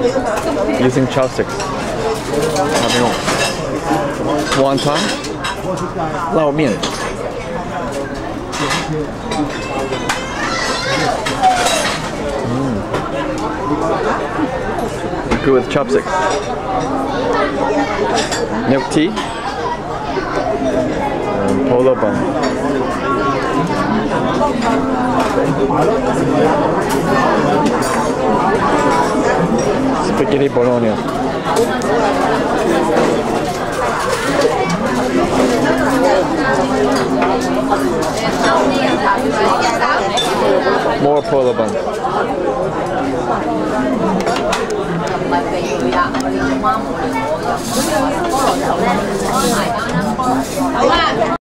using chopsticks. Wonton, 捞面. Good with chopsticks. Milk tea. And polo bun. Spaghetti Bologna. More polo bun.